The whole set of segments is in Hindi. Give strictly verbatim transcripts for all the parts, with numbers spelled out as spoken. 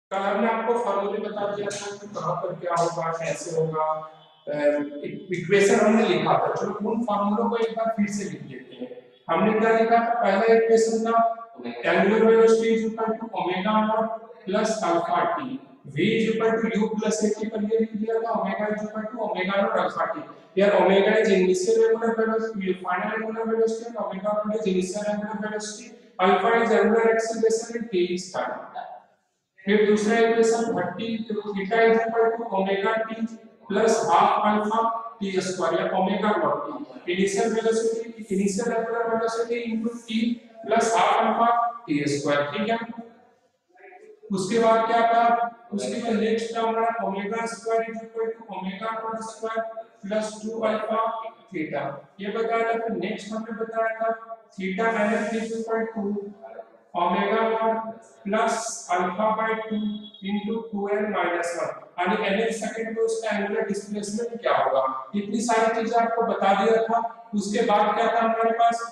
कल हमने आपको फॉर्मूले बता दिया था कि कहां पर क्या होगा, कैसे होगा, इक्वेशन हमने लिखा था। चलो उन फॉर्मूलों को एक बार फिर से लिख लेते हैं। हमने क्या लिखा था? पहला इक्वेशन था angular velocity is equal to omega naught plus alpha t, v is equal to u plus at पर ये लिख दिया था omega is equal to omega naught alpha t. Here omega is initial angular velocity, final angular velocity, and omega naught is initial angular velocity, alpha is angular acceleration, and t is time. फिर दूसरा equation thirty theta is equal to omega t plus half alpha T square या omega naught t, initial velocity initial angular velocity into t plus half alpha T square. ठीक है, उसके बाद क्या था? उसके बाद नेक्स्ट टर्म रहा omega square is equal to omega naught square plus two alpha theta. ये बताया था। फिर नेक्स्ट हमने बताया था theta n is equal to omega naught plus alpha by two into two n minus one यानी एन सेकंड में उसका एंगुलर डिस्प्लेसमेंट क्या होगा। इतनी सारी चीजें आपको बता दिया था। उसके बाद क्या था हमारे पास?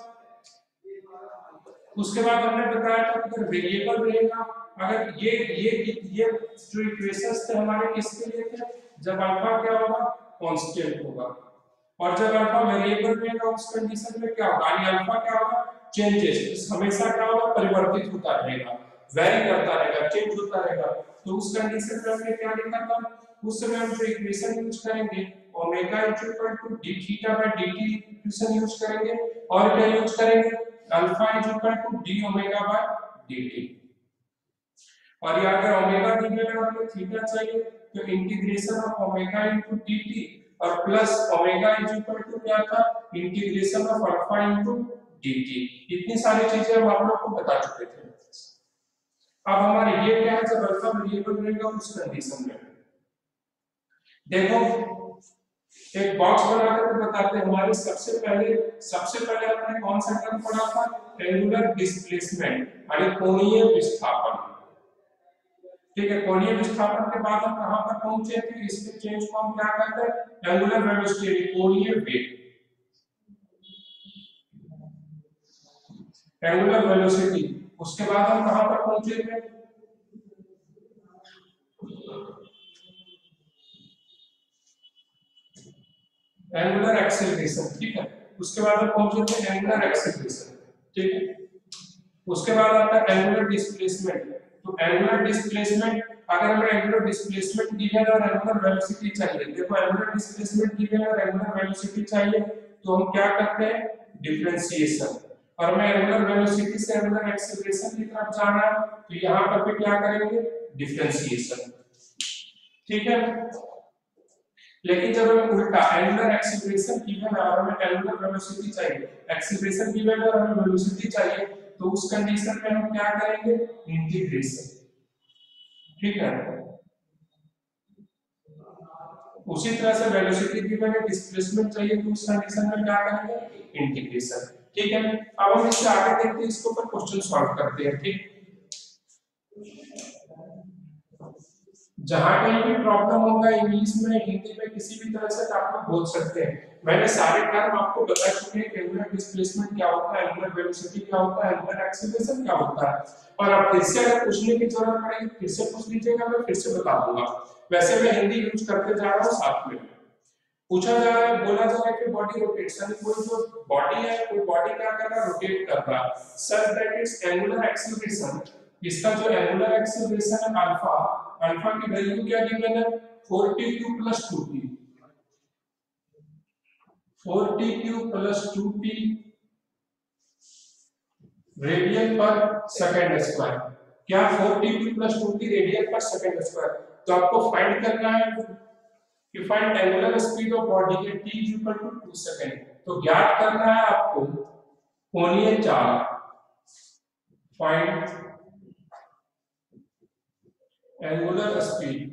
उसके बाद हमने बताया था अगर वेरिएबल रहेगा, अगर ये ये ये जो इक्वेशंस थे हमारे किसके लिए थे? जब अल्फा क्या होगा? कांस्टेंट होगा। और जब अल्फा वेरिएबल रहेगा उस कंडीशन में क्या होगा? यानी अल्फा क्या होगा? चेंजेस, हमेशा क्या होगा? परिवर्तित होता रहेगा, वेरी करता रहेगा, चेंज होता रहेगा। तो उस कंडीशन में हमने क्या लिखा था? उस समय हम जो इक्वेशन यूज करेंगे omega is equal to d theta by dt equation use करेंगे और क्या यूज करेंगे? Alpha is equal to d omega by dt। और ये अगर ओमेगा गिवन है और हमें थीटा चाहिए तो integration of omega into dt और plus omega is equal to क्या था? Integration of alpha into dt। इतनी सारी चीजें हम आप लोग को बता चुके थे। अब हमारे ये क्या है? जब अल्फा वेरिएबल रहेगा उस कंडीशन में देखो एक बॉक्स बनाकर बताते हैं। हमारे सबसे पहले सबसे पहले हमने कौन सा टर्म पढ़ा था? एंगुलर डिस्प्लेसमेंट यानी कोणीय विस्थापन। ठीक है, कोणीय विस्थापन के बाद हम कहां पर पहुंचे थे? इसके चेंज को हम क्या कहते हैं? एंगुलर वेलोसिटी, कोणीय वेग, एंगुलर वेलोसिटी। उसके बाद हम कहां पर पहुंचे थे? Angular acceleration. ठीक है, उसके बाद हम पहुंचे थे एंगुलर एक्सेलरेशन। ठीक है, उसके बाद आता है एंगुलर डिस्प्लेसमेंट। तो एंगुलर डिस्प्लेसमेंट, अगर हमें एंगुलर डिस्प्लेसमेंट गिवन और एंगुलर वेलोसिटी चाहिए, देखो एंगुलर डिस्प्लेसमेंट गिवन और एंगुलर वेलोसिटी चाहिए तो हम क्या करते हैं? डिफरेंशिएशन। और मैं एंगुलर वेलोसिटी से एंगुलर एक्सेलरेशन की तरफ जाना है तो यहां पर भी क्या करेंगे? डिफरेंशिएशन। ठीक है, लेकिन जब हमें उल्टा एंगुलर एक्सेलरेशन गिवन है और हमें एंगुलर वेलोसिटी चाहिए, एक्सेलरेशन गिवन है और हमें वेलोसिटी चाहिए, तो उस कंडीशन में हम क्या करेंगे? इंटीग्रेशन। ठीक है, उसी तरह से वेलोसिटी गिवन है, डिस्प्लेसमेंट चाहिए, तो उस कंडीशन में क्या करेंगे? इंटीग्रेशन। ठीक है, अब हम इससे आगे देखते हैं, इसके ऊपर क्वेश्चन सॉल्व करते हैं। ठीक, जहां कहीं भी प्रॉब्लम होगा इंग्लिश में हिंदी में किसी भी तरह से आप लोग बोल सकते हैं। मैंने सारे टर्म आपको बता चुके हैं कि एंगुलर डिस्प्लेसमेंट क्या होता है, एंगुलर वेलोसिटी क्या होता है, एंगुलर एक्सेलरेशन क्या होता है। और अब फिर से अगर पूछने की जरूरत पड़ेगी फिर से पूछ लीजिएगा, मैं फिर से बता दूंगा। वैसे मैं हिंदी यूज करते जा रहा हूं साथ में। पूछा जा रहा है, बोला जा रहा है कि बॉडी रोटेट्स, यानी कोई जो बॉडी है, कोई बॉडी क्या कर रहा है? रोटेट कर रहा है। Such that it's angular acceleration, इसका जो एंगुलर एक्सेलरेशन है अल्फा, अल्फा की वैल्यू क्या गिवन है? Four t cube plus two t, four t cube plus two t radian per second square. क्या? Four t cube plus two t radian per second square. तो आपको फाइंड करना है कि find angular speed of body के t is equal to two second. तो ज्ञात करना है आपको कोणीय चाल, find angular speed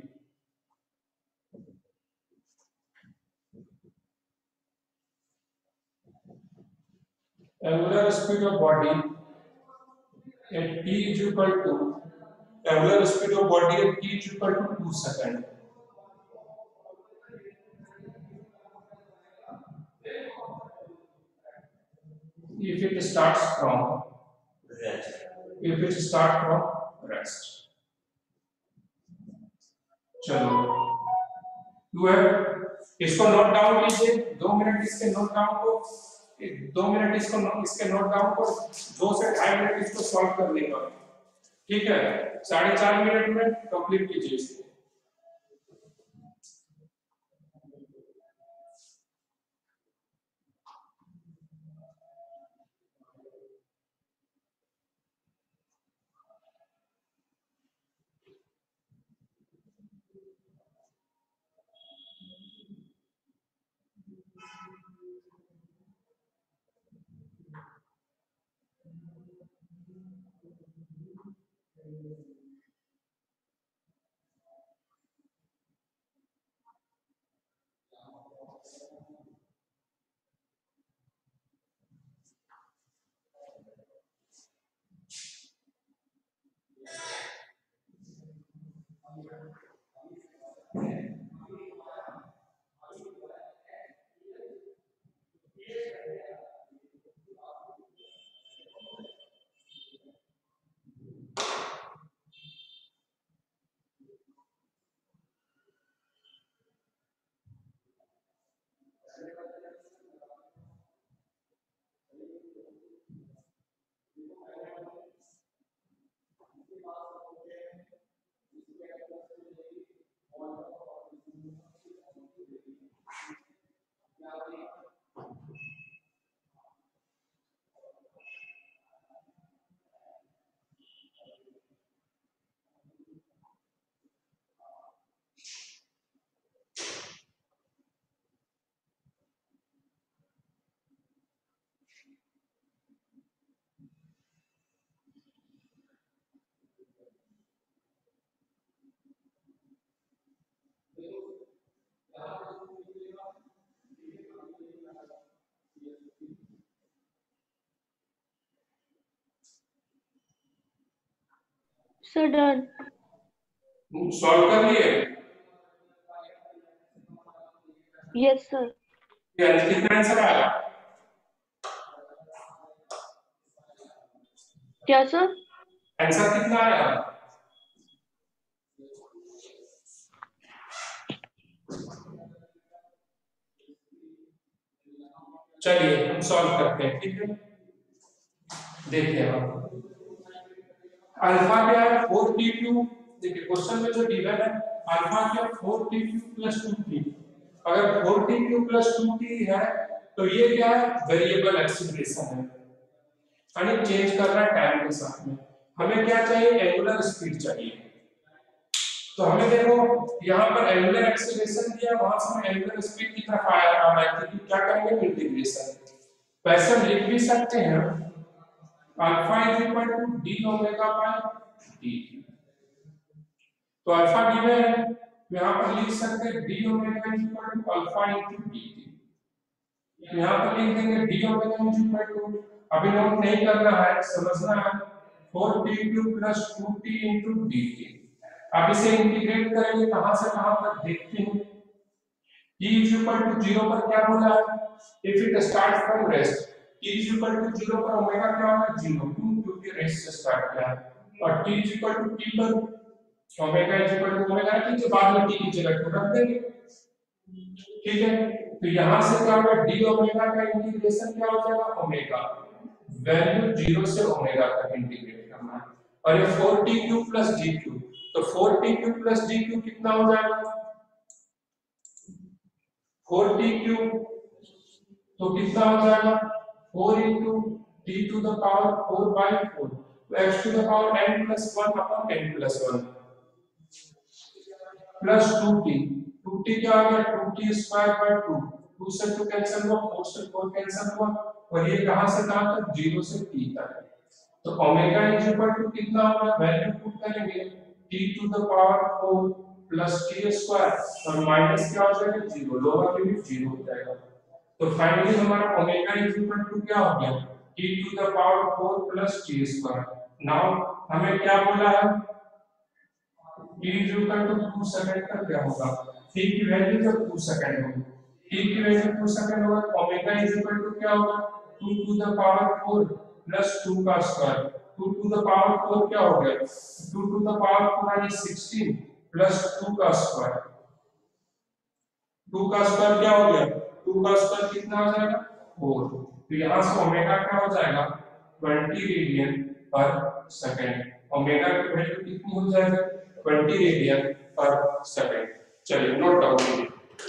angular speed of body at t is equal to angular speed of body at t is equal to two second. if it starts from rest if it starts from rest चलो टू है, इसको नोट डाउन कीजिए, दो मिनट इसके नोट डाउन को, दो मिनट इसको नो, इसके नोट डाउन को, दो से ढाई मिनट इसको सॉल्व करने का, ठीक है, साढ़े चार मिनट में कंप्लीट कीजिए इसको। Sir done. सॉल्व कर लिए? Yes sir. कितना आंसर आया? क्या सर? आंसर कितना आया? चलिए हम सॉल्व करते हैं, ठीक है। देखिए आप अल्फा क्या है, फोर टी क्यू, देखिए क्वेश्चन में जो गिवन है अल्फा क्या four t cube plus two t, अगर four t cube plus two t है तो ये क्या है, वेरिएबल एक्सीलरेशन है, यानी चेंज कर रहा है टाइम के साथ में। हमें क्या चाहिए, एंगुलर स्पीड चाहिए। तो हमें देखो यहाँ पर एंगुलर एक्सीलरेशन दिया, वहां से हम एंगुलर स्पीड की तरफ आया आ रहा है, तो क्या करेंगे, इंटीग्रेशन। वैसे हम लिख भी सकते हैं alpha is equal to d omega by t, तो अल्फा गिवन है, यहाँ पर लिख सकते हैं D omega is equal to alpha into d, यहाँ पर लिख देंगे d omega is equal to, अभी नोट नहीं करना है, समझना है, four t cube plus two t into d t. अब इसे इंटीग्रेट करेंगे कहां से कहां तक देखते हैं। t is equal to zero पर क्या बोला है, if it starts from rest, t is equal to zero पर ओमेगा क्या होगा, जीरो, क्यों, क्योंकि रेस्ट से स्टार्ट किया है, और t is equal to t पर omega is equal to omega t, जो बाद में t की जगह को रख देंगे, ठीक है। तो यहां से क्या होगा, d ओमेगा का इंटीग्रेशन क्या हो जाएगा, ओमेगा, वैल्यू जीरो से ओमेगा तक इंटीग्रेट करना है, और ये four t cube plus d cube, तो four t cube plus d cube कितना हो जाएगा, फोर टी क्यू, तो कितना हो जाएगा, four into t to the power four by four, तो x to the power n plus one upon n plus one plus two t, two t क्या आ गया, two t square by two, two से टू कैंसिल हुआ, फोर से फोर कैंसिल हुआ, और ये कहां से कहां तक, जीरो से t तक, तो ओमेगा इज इक्वल टू कितना होगा, वैल्यू पुट करेंगे t to the power four plus t square, और माइनस क्या हो जाएगा, जीरो, लोअर लिमिट जीरो हो जाएगा, तो फाइनली हमारा ओमेगा इज इक्वल टू क्या हो गया, t to the power four plus t square. Now हमें क्या बोला है, t is equal to two second तक क्या होगा, t की वैल्यू जब टू सेकंड होगी, t की वैल्यू टू सेकंड होगा, तो ओमेगा इज इक्वल टू क्या होगा, two to the power four plus two का square, two to the power four क्या हो गया, two to the power four यानी सिक्सटीन प्लस टू का स्क्वायर, टू का स्क्वायर क्या हो गया, टू का स्क्वायर कितना हो जाएगा फोर, तो यहां से ओमेगा क्या हो जाएगा twenty radian per second, omega की वैल्यू कितनी हो जाएगी ट्वेंटी रेडियन पर सेकंड। चलिए नोट डाउन कीजिए।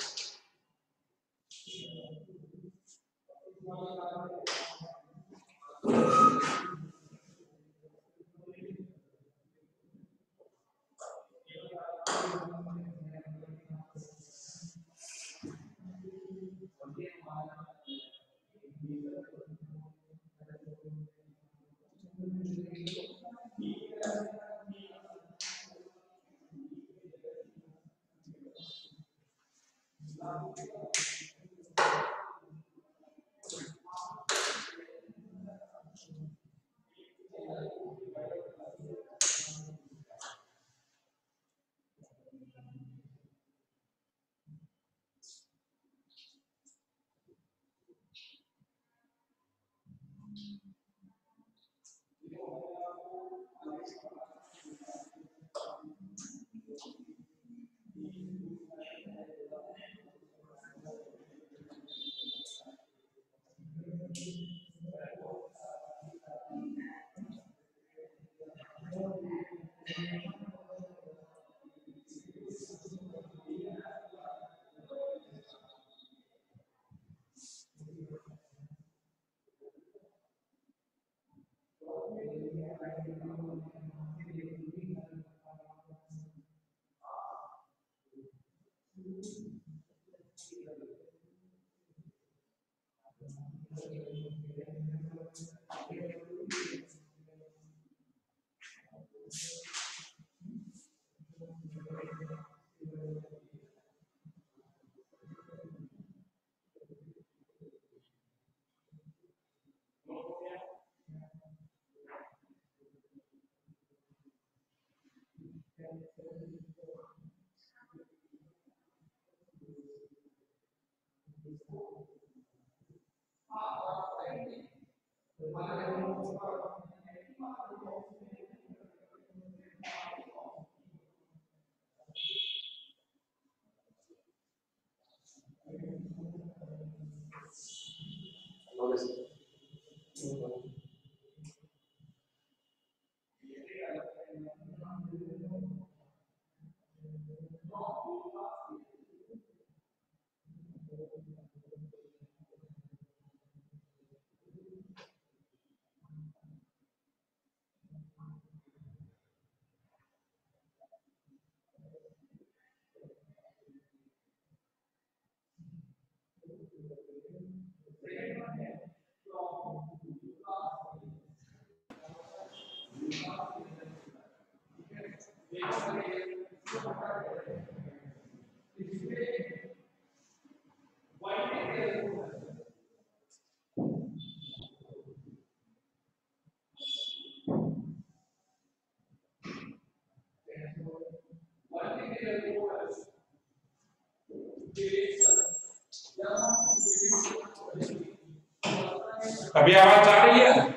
अभी आवाज आ रही है?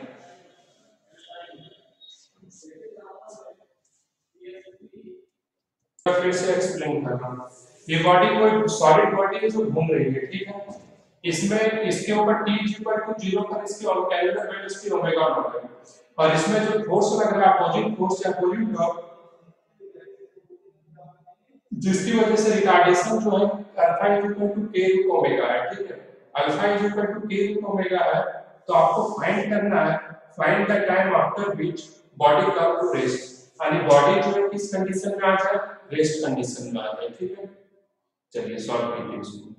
फिर से एक्सप्लेन करना, ये बॉडी कोई सॉलिड बॉडी है जो घूम रही है, ठीक है, इसमें इसके ऊपर t इक्वल टू जीरो पर इसकी ऑर्बिटल वेलोसिटी ओमेगा नॉट है, और इसमें जो फोर्स लग रहा है अपोजिट फोर्स या अपोजिट टॉर्क, जिसकी वजह से रिटार्डेशन जो है alpha equal to k root omega है, ठीक है, alpha equal to k root omega है, तो आपको फाइंड करना है find the time after which body come to rest, यानी बॉडी जो है किस कंडीशन में आ जाए, रेस्ट कंडीशन में आ जाए, ठीक है। चलिए सॉल्व कीजिए इसको,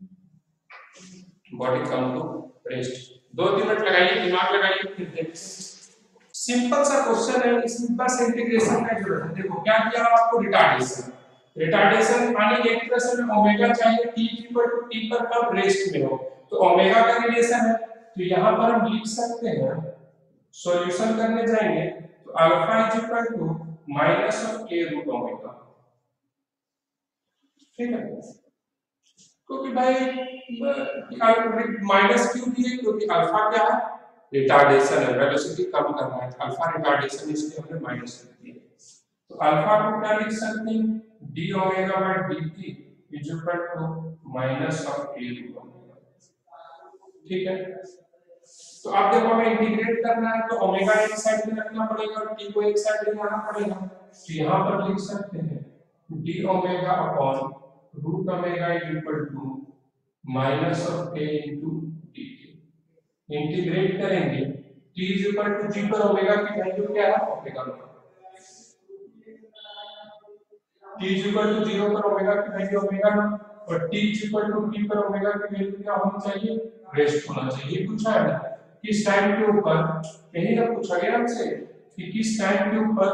बॉडी कम टू रेस्ट, दो मिनट लगाइए, दिमाग लगाइए, फिर देखिए। सिंपल सा क्वेश्चन है, इसमें बस इंटीग्रेशन का जरूरत है। देखो क्या दिया आपको, रिटार्डेशन, रिटार्डेशन यानी एक तरह से ओमेगा चाहिए t इक्वल टू t पर कब रेस्ट में हो, तो ओमेगा का रिलेशन है, तो यहां पर हम लिख सकते हैं, सॉल्यूशन करने जाएंगे तो alpha is equal to minus of k root omega, ठीक है, क्योंकि भाई माइनस क्यों दिए, क्योंकि अल्फा क्या है, रिटार्डेशन है, वेलोसिटी कम करना है, अल्फा रिटार्डेशन, इसलिए हमने माइनस कर दिया। तो अल्फा को क्या लिख सकते हैं, D omega by d t is equal to minus of a omega. ठीक है, तो अब देखो हमें इंटीग्रेट करना है, तो ओमेगा एक साइड में रखना पड़ेगा और टी को एक साइड में लाना पड़ेगा। तो यहाँ पर लिख सकते हैं D omega upon root omega is equal to minus of A into D. Integrate करेंगे, t is equal to g पर ओमेगा की वैल्यू क्या है, omega naught. t is equal to zero पर ओमेगा की वैल्यू ओमेगा नॉट, और t is equal to t पर ओमेगा की वैल्यू क्या होनी चाहिए, रेस्ट होना चाहिए। पूछा है ना किस टाइम के ऊपर, यही ना पूछा गया हमसे कि किस टाइम के ऊपर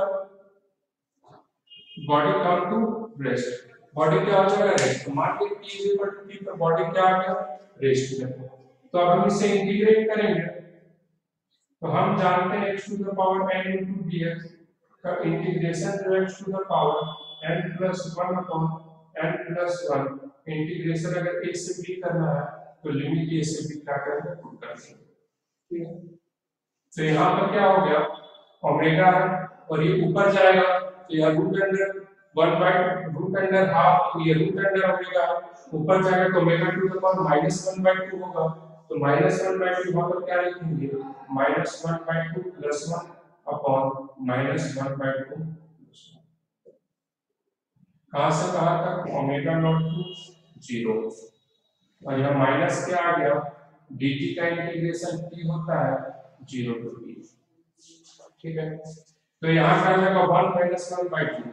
body come to rest, body क्या हो जाएगा, रेस्ट। मान लीजिए t is equal to t पर बॉडी क्या आ गया, रेस्ट में। तो अब हम इसे इंटीग्रेट करेंगे, तो हम जानते हैं x to the power n into dx का इंटीग्रेशन जो x to the power n plus one upon n plus one, integration अगर a से b करना है तो लिमिट a से b क्या करेंगे, पुट कर देंगे। ठीक है, तो यहाँ पर क्या हो गया, ओमेगा और ये ऊपर जाएगा तो यह root under one by root under half, ये रूट अंडर ओमेगा ऊपर जाएगा तो omega to the power minus one by two होगा। तो माइनस वन बाय टू यहाँ पर क्या लिखेंगे, minus one by two plus one upon minus one by two plus one. कहाँ से कहाँ तक, ओमेगा नॉट टू जीरो, और यहाँ माइनस क्या आ गया, dt का इंटीग्रेशन t होता है जीरो टू b। ठीक है, तो यहाँ क्या आ जाएगा one minus one by two,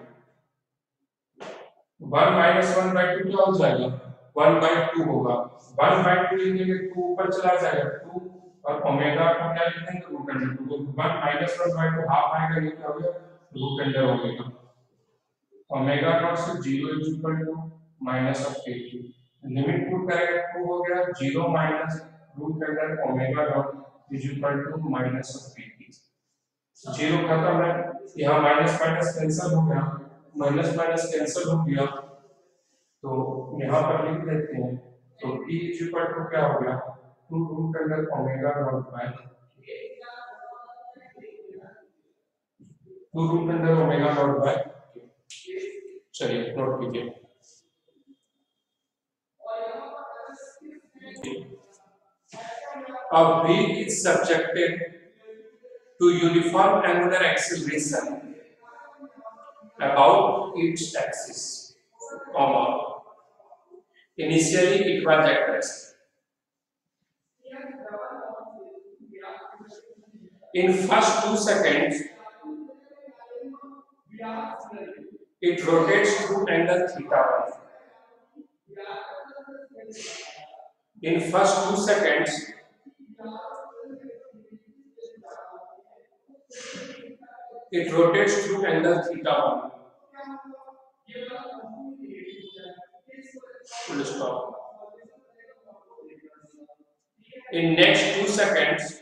one minus one by two क्या हो जाएगा, वन बाय टू होगा। वन बाय टू लिखेंगे टू ऊपर चला जाएगा टू, और ओमेगा को क्या लिखेंगे, root under two. One minus one by two half आएगा, ये क्या हो गया, root under omega. Omega naught से zero is equal to minus of A two, limit put करेंगे टू हो गया zero minus root under omega naught is equal to minus of A two. Zero खत्म है, यहाँ माइनस माइनस कैंसिल हो गया, माइनस माइनस कैंसिल हो गया, तो यहाँ पर लिख देते हैं, तो t इज इक्वल टू क्या हो गया, two root under omega naught by two root under omega naught by. चलिए नोट कीजिए, a wheel is subjected to uniform angular acceleration about its axis, comma, initially it was at rest. In first two seconds, it rotates through angle theta one. In first two seconds, it rotates through angle theta one. Full stop. In next two seconds,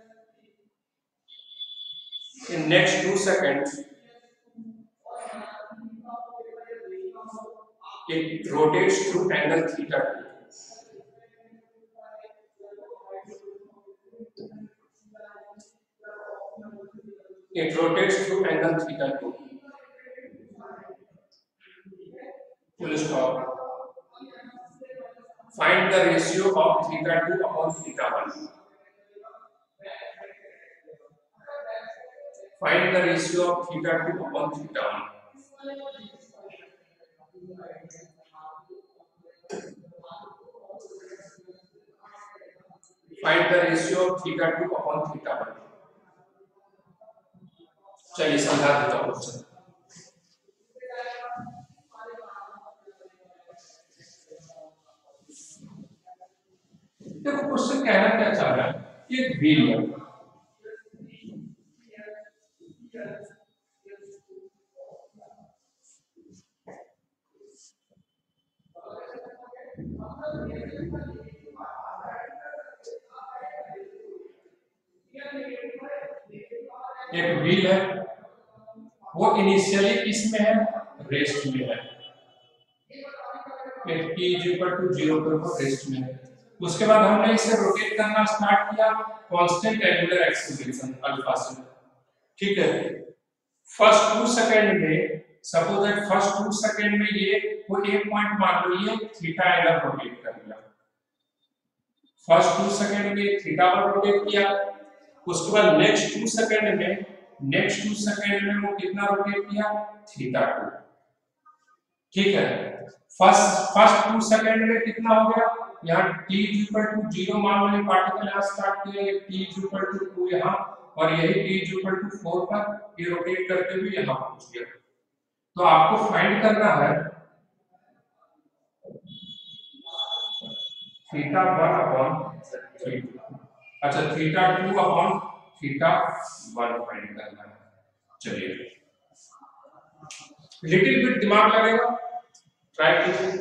in next two seconds, it rotates through angle theta two. It rotates through angle theta two. Full stop. Find the ratio of theta two upon theta one. Find the ratio of theta two upon theta one. Find the ratio of theta two upon theta one. चलिए समझा देता हूँ क्वेश्चन। देखो क्वेश्चन कहना क्या चाह रहा है, ये व्हील है, एक व्हील है, वो इनिशियली किसमें है, रेस्ट में है, एक t is equal to zero पर वो रेस्ट में है। उसके बाद हमने इसे रोटेट करना स्टार्ट किया कांस्टेंट एंगुलर एक्सीलरेशन अल्फा से। ठीक है, फर्स्ट टू सेकंड में suppose that first two second में ये वो एक पॉइंट मान लो ये थीटा एंगल रोटेट कर दिया, फर्स्ट टू सेकंड में थीटा पर रोटेट किया, उसके बाद नेक्स्ट टू सेकंड में नेक्स्ट टू सेकंड में वो कितना रोटेट किया, थीटा टू। ठीक है, फर्स्ट फर्स्ट टू सेकंड में कितना हो गया, यहाँ t इक्वल टू जीरो मान लो, पार्टिकल यहाँ स्टार्ट किया, t इक्वल टू टू यहाँ, और यही t इक्वल टू फोर पर ये रोटेट करते हुए यहाँ पहुंच गया। तो आपको फाइंड करना है थीटा वन अपॉन थ्री, अच्छा theta two upon theta one find करना है। चलिए लिटिल बिट दिमाग लगेगा, ट्राई कीजिए।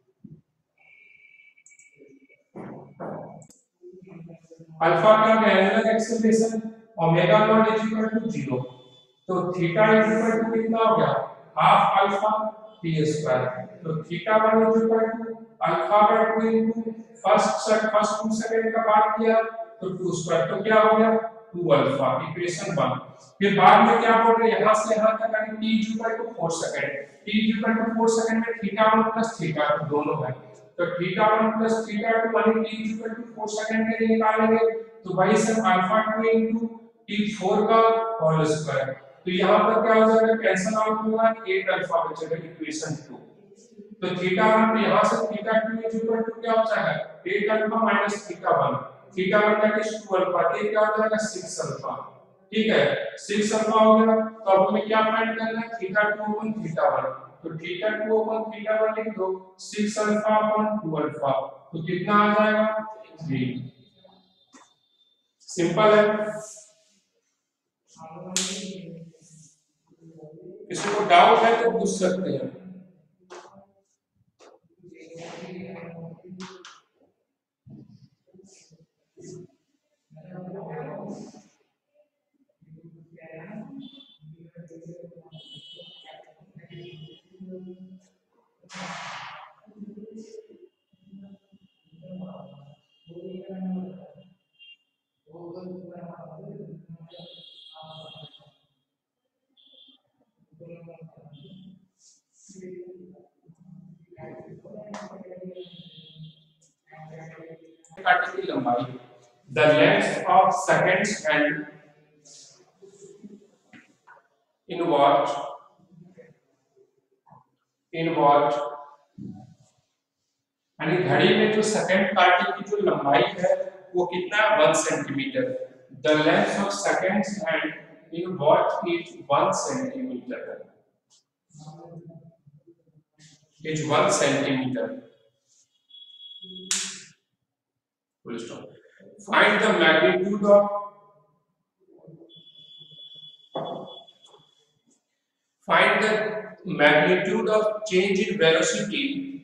अल्फा का angular acceleration omega naught is equal to zero, तो थीटा इज इक्वल टू कितना हो गया, हाफ अल्फा टी स्क्वायर, तो theta one is equal to alpha by two into first first two second का बात किया तो टू स्क्वायर, तो क्या हो गया टू अल्फा, इक्वेशन वन। फिर बाद में क्या बोल रहे हैं, यहां से यहां तक यानी t equal to four second, t equal to four second में theta one plus theta two दोनों है, तो theta one plus theta two यानी t equal to four second के लिए निकालेंगे, तो वही सब alpha two into t four का होल स्क्वायर, तो यहां पर क्या हो जाएगा, कैंसिल आउट होगा, एट अल्फा बचेगा, इक्वेशन टू। तो थीटा वन तो यहां से theta two is equal to क्या हो जाएगा, eight alpha minus theta one, theta one that is two alpha, ये क्या हो जाएगा सिक्स अल्फा। ठीक है, सिक्स अल्फा हो गया, तो अब हमें क्या फाइंड करना है, theta two upon theta one, तो theta two upon theta one लिख दो, six alpha upon two alpha, तो कितना आ जाएगा थ्री। सिंपल है, किसी को डाउट है तो पूछ सकते हैं। काटे की लंबाई, the length of seconds hand in watch in watch यानी घड़ी में जो सेकंड काटे की जो लंबाई है वो कितना है, one centimetre. the length of seconds hand in watch is one centimetre, is one centimetre. Full stop. Find the magnitude of find the magnitude of change in velocity.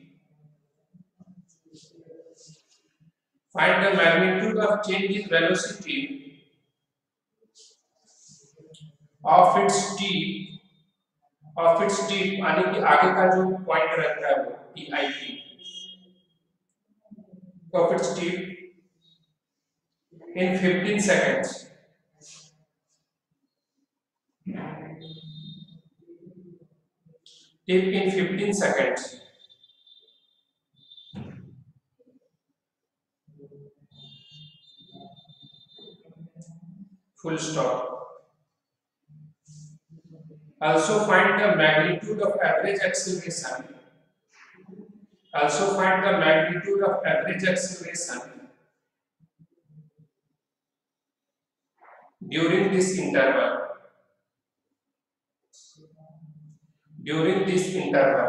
Find the magnitude of change in velocity of its tip of its tip यानी कि आगे का जो पॉइंट रहता है वो T I P of its tip in fifteen seconds. Tip in fifteen seconds. Full stop. Also find the magnitude of average acceleration. Also find the magnitude of average acceleration during this interval. During this interval.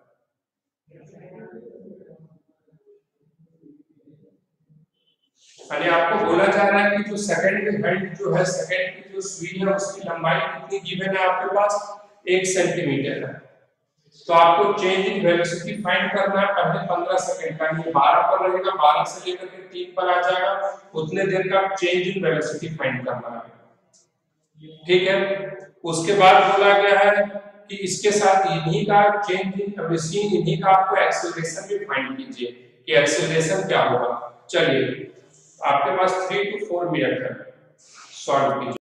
यानी आपको बोला जा रहा है कि जो सेकंड हेड जो है, सेकंड की जो स्पीड है उसकी लंबाई कितनी गिवन है आपके पास, एक सेंटीमीटर है। तो आपको चेंज इन वेलोसिटी फाइंड करना है पहले पंद्रह सेकंड का, ये बारह पर रहेगा, बारह से लेकर के तीन पर आ जाएगा, उतने देर का चेंज इन वेलोसिटी फाइंड करना है। ठीक है, उसके बाद बोला गया है कि इसके साथ इन्हीं का चेंज इन वेलोसिटी, इन्हीं का आपको एक्सेलरेशन भी फाइंड कीजिए कि एक्सेलरेशन क्या होगा। चलिए आपके पास थ्री टू फोर मिनट है, सॉल्व कीजिए।